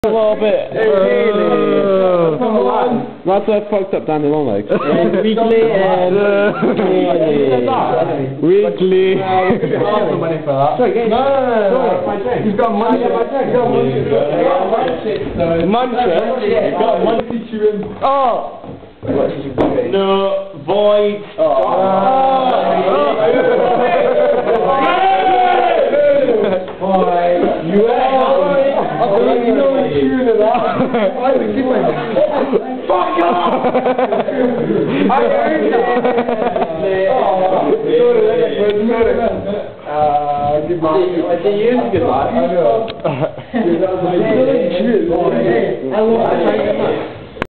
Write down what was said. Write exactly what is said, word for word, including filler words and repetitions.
A little bit. Hey, really? Come on. That's a fucked up Danny Long legs. Weekly and Weekly. Half the money for that. Sorry, no, no, no, no. You've got money. You've got money. Mantra. You've got money to him. Oh. No, void. Oh. Void. You are. I don't even know what tune of that. I would keep my fuck off! I heard that. Uh, good man. I see you as a good lad. I know. That was my tune. I want to try